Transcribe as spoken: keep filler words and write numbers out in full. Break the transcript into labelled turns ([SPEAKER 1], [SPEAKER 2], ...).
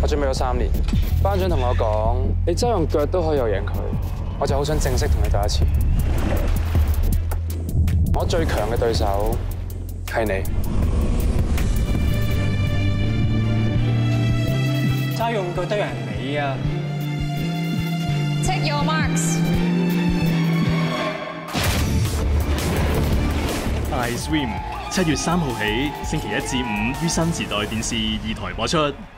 [SPEAKER 1] 我準備咗三年，班長同我講，你真係用腳都可以又贏佢，我就好想正式同你打一次。我最強嘅對手係你。
[SPEAKER 2] 齋用腳得人你啊
[SPEAKER 3] ！Take your marks。
[SPEAKER 4] I Swim 七月三號起，星期一至五於新時代電視二台播出。